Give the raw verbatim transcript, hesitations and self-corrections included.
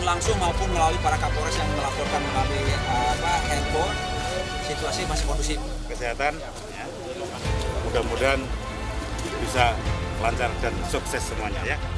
langsung maupun melalui para Kapolres yang melaporkan melalui apa, handphone, situasi masih kondusif. Kesehatan, ya. Mudah-mudahan bisa lancar dan sukses semuanya ya.